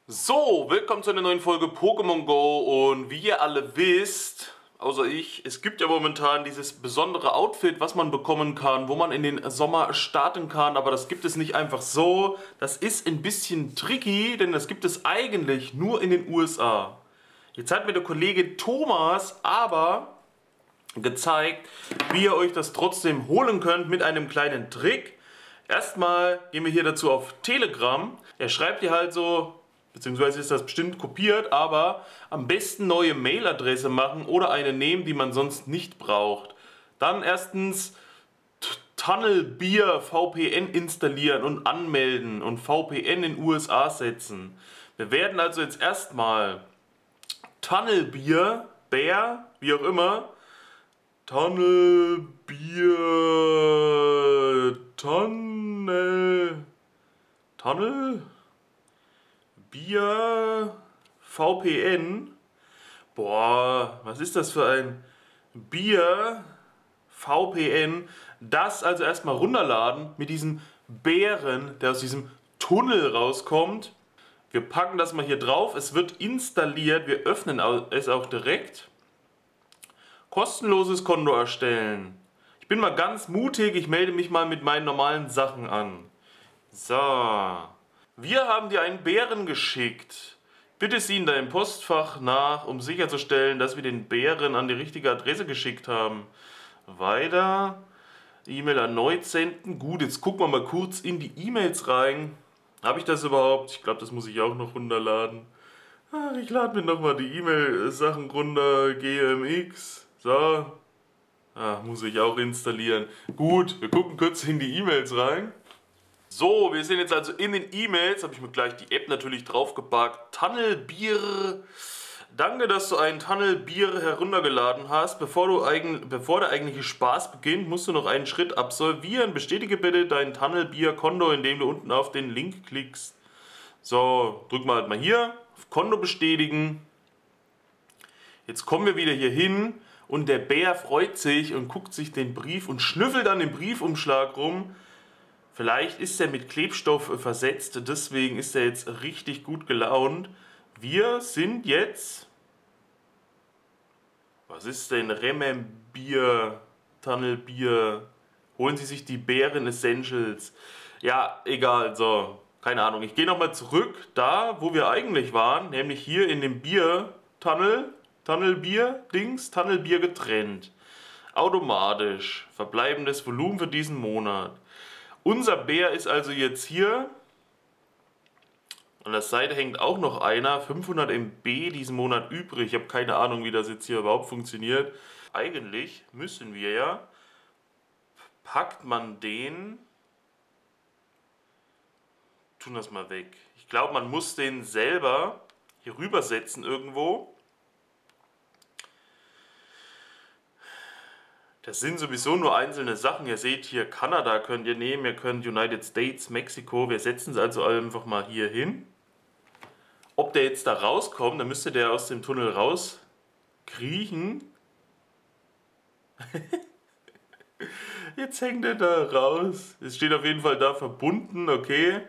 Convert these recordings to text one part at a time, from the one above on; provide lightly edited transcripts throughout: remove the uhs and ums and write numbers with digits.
So, willkommen zu einer neuen Folge Pokémon Go und wie ihr alle wisst, außer ich, es gibt ja momentan dieses besondere Outfit, was man bekommen kann, wo man in den Sommer starten kann, aber das gibt es nicht einfach so. Das ist ein bisschen tricky, denn das gibt es eigentlich nur in den USA. Jetzt hat mir der Kollege Thomas aber gezeigt, wie ihr euch das trotzdem holen könnt mit einem kleinen Trick. Erstmal gehen wir hier dazu auf Telegram. Er schreibt dir halt so, beziehungsweise ist das bestimmt kopiert, aber am besten neue Mailadresse machen oder eine nehmen, die man sonst nicht braucht. Dann erstens Tunnelbeer VPN installieren und anmelden und VPN in USA setzen. Wir werden also jetzt erstmal Tunnelbeer, Bär, wie auch immer, Tunnel Bier VPN. Boah, was ist das für ein Bier VPN? Das also erstmal runterladen mit diesem Bären, der aus diesem Tunnel rauskommt. Wir packen das mal hier drauf. Es wird installiert. Wir öffnen es auch direkt. Kostenloses Konto erstellen. Ich bin mal ganz mutig. Ich melde mich mal mit meinen normalen Sachen an. So. Wir haben dir einen Bären geschickt. Bitte sieh in deinem Postfach nach, um sicherzustellen, dass wir den Bären an die richtige Adresse geschickt haben. Weiter. E-Mail erneut senden. Gut, jetzt gucken wir mal kurz in die E-Mails rein. Habe ich das überhaupt? Ich glaube, das muss ich auch noch runterladen. Ach, ich lade mir nochmal die E-Mail-Sachen runter. GMX. So. Muss ich auch installieren. Gut, wir gucken kurz in die E-Mails rein. So, wir sind jetzt also in den E-Mails, habe ich mir gleich die App natürlich draufgepackt. Tunnelbier. Danke, dass du ein Tunnelbier heruntergeladen hast. Bevor der eigentliche Spaß beginnt, musst du noch einen Schritt absolvieren. Bestätige bitte dein Tunnelbier-Konto, indem du unten auf den Link klickst. So, drück mal halt mal hier, auf Konto bestätigen. Jetzt kommen wir wieder hier hin und der Bär freut sich und guckt sich den Brief und schnüffelt an dem Briefumschlag rum. Vielleicht ist er mit Klebstoff versetzt, deswegen ist er jetzt richtig gut gelaunt. Wir sind jetzt... Was ist denn Remembier, Tunnelbier? Holen Sie sich die Bären Essentials. Ja, egal, so, keine Ahnung. Ich gehe nochmal zurück, da wo wir eigentlich waren, nämlich hier in dem Bier-Tunnel, Tunnelbier-Dings, Tunnelbier getrennt. Automatisch, verbleibendes Volumen für diesen Monat. Unser Bär ist also jetzt hier. An der Seite hängt auch noch einer. 500 MB diesen Monat übrig. Ich habe keine Ahnung, wie das jetzt hier überhaupt funktioniert. Eigentlich müssen wir ja. Packt man den. Tun das mal weg. Ich glaube, man muss den selber hier rübersetzen irgendwo. Das sind sowieso nur einzelne Sachen. Ihr seht hier, Kanada könnt ihr nehmen, ihr könnt United States, Mexiko. Wir setzen es also einfach mal hier hin. Ob der jetzt da rauskommt, dann müsste der aus dem Tunnel rauskriechen. Jetzt hängt er da raus. Es steht auf jeden Fall da verbunden, okay.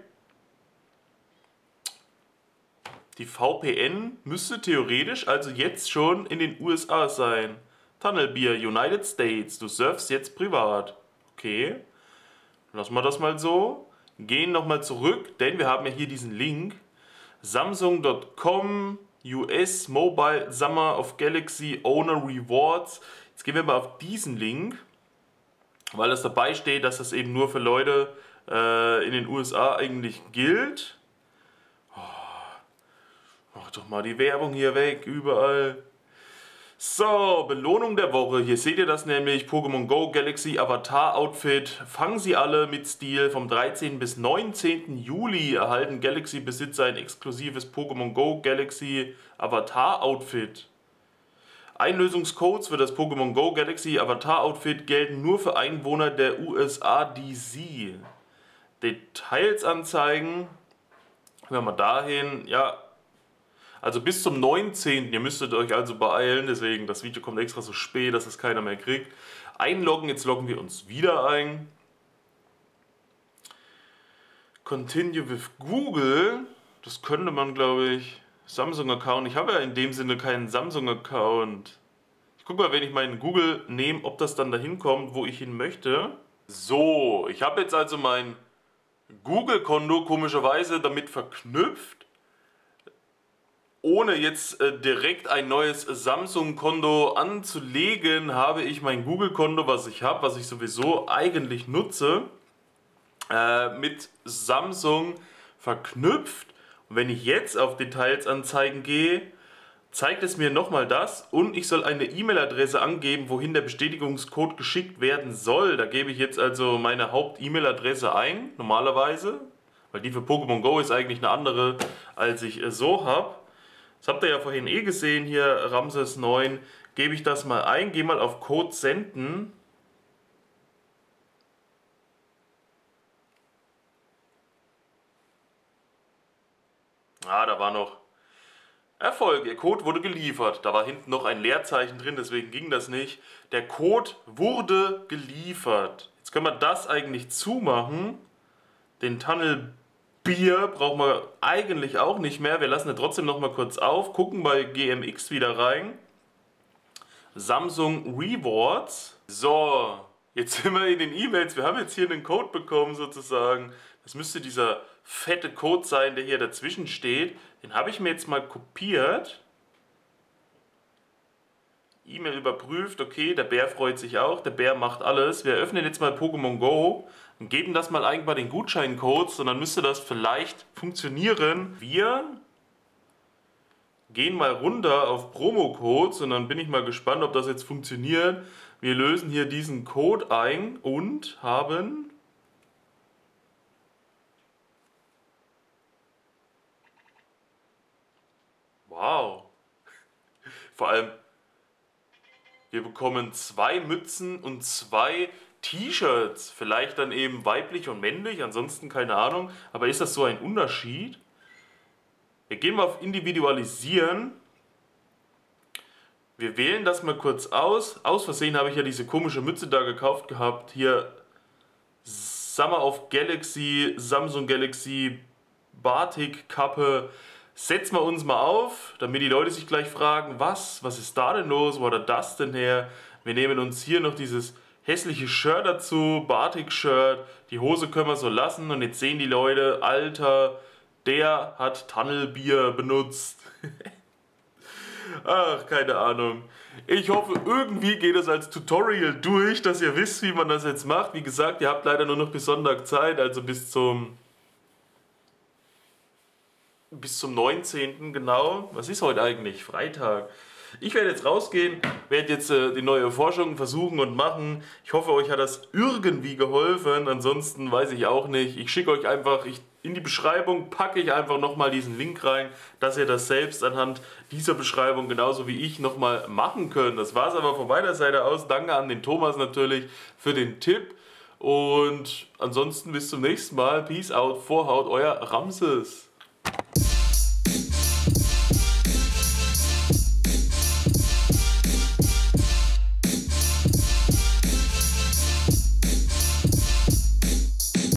Die VPN müsste theoretisch also jetzt schon in den USA sein. Tunnelbier, United States, du surfst jetzt privat. Okay, lassen wir das mal so. Gehen nochmal zurück, denn wir haben ja hier diesen Link. Samsung.com US Mobile Summer of Galaxy Owner Rewards. Jetzt gehen wir mal auf diesen Link, weil das dabei steht, dass das eben nur für Leute in den USA eigentlich gilt. Oh, mach doch mal die Werbung hier weg, überall. So, Belohnung der Woche. Hier seht ihr das nämlich. Pokémon Go Galaxy Avatar Outfit. Fangen Sie alle mit Stil. Vom 13. bis 19. Juli erhalten Galaxy-Besitzer ein exklusives Pokémon Go Galaxy Avatar Outfit. Einlösungscodes für das Pokémon Go Galaxy Avatar Outfit gelten nur für Einwohner der USA DC. Details anzeigen. Gehen wir mal dahin. Ja. Also bis zum 19. Ihr müsstet euch also beeilen, deswegen das Video kommt extra so spät, dass es keiner mehr kriegt. Einloggen, jetzt loggen wir uns wieder ein. Continue with Google. Das könnte man, glaube ich. Samsung-Account. Ich habe ja in dem Sinne keinen Samsung-Account. Ich gucke mal, wenn ich meinen Google nehme, ob das dann dahin kommt, wo ich hin möchte. So, ich habe jetzt also mein Google-Konto komischerweise damit verknüpft. Ohne jetzt direkt ein neues Samsung-Konto anzulegen, habe ich mein Google-Konto, was ich habe, was ich sowieso eigentlich nutze, mit Samsung verknüpft. Und wenn ich jetzt auf Details anzeigen gehe, zeigt es mir nochmal das und ich soll eine E-Mail-Adresse angeben, wohin der Bestätigungscode geschickt werden soll. Da gebe ich jetzt also meine Haupt-E-Mail-Adresse ein, normalerweise, weil die für Pokémon Go ist eigentlich eine andere, als ich so habe. Das habt ihr ja vorhin eh gesehen, hier Ramses 9. Gebe ich das mal ein, gehe mal auf Code senden. Ah, da war noch Erfolg. Der Code wurde geliefert. Da war hinten noch ein Leerzeichen drin, deswegen ging das nicht. Der Code wurde geliefert. Jetzt können wir das eigentlich zumachen. Den Tunnel Bier brauchen wir eigentlich auch nicht mehr. Wir lassen ihn trotzdem noch mal kurz auf. Gucken bei GMX wieder rein. Samsung Rewards. So, jetzt sind wir in den E-Mails. Wir haben jetzt hier einen Code bekommen sozusagen. Das müsste dieser fette Code sein, der hier dazwischen steht. Den habe ich mir jetzt mal kopiert. E-Mail überprüft. Okay, der Bär freut sich auch. Der Bär macht alles. Wir öffnen jetzt mal Pokémon Go und geben das mal ein bei den Gutscheincodes und dann müsste das vielleicht funktionieren. Wir gehen mal runter auf Promo-Codes und dann bin ich mal gespannt, ob das jetzt funktioniert. Wir lösen hier diesen Code ein und haben wow. Vor allem, wir bekommen 2 Mützen und 2 T-Shirts. Vielleicht dann eben weiblich und männlich, ansonsten keine Ahnung. Aber ist das so ein Unterschied? Wir gehen mal auf Individualisieren. Wir wählen das mal kurz aus. Aus Versehen habe ich ja diese komische Mütze da gekauft gehabt. Hier Summer of Galaxy, Samsung Galaxy, Batik-Kappe. Setzen wir uns mal auf, damit die Leute sich gleich fragen, was ist da denn los, wo hat er das denn her? Wir nehmen uns hier noch dieses hässliche Shirt dazu, Batik-Shirt, die Hose können wir so lassen und jetzt sehen die Leute, Alter, der hat Tunnelbier benutzt. Ach, keine Ahnung. Ich hoffe, irgendwie geht es als Tutorial durch, dass ihr wisst, wie man das jetzt macht. Wie gesagt, ihr habt leider nur noch bis Sonntag Zeit, also bis zum 19. genau. Was ist heute eigentlich? Freitag. Ich werde jetzt rausgehen, werde jetzt die neue Forschung versuchen und machen. Ich hoffe, euch hat das irgendwie geholfen. Ansonsten weiß ich auch nicht. Ich schicke euch einfach, in die Beschreibung packe ich einfach nochmal diesen Link rein, dass ihr das selbst anhand dieser Beschreibung genauso wie ich nochmal machen könnt. Das war es aber von meiner Seite aus. Danke an den Thomas natürlich für den Tipp. Und ansonsten bis zum nächsten Mal. Peace out, Vorhaut, euer Ramses.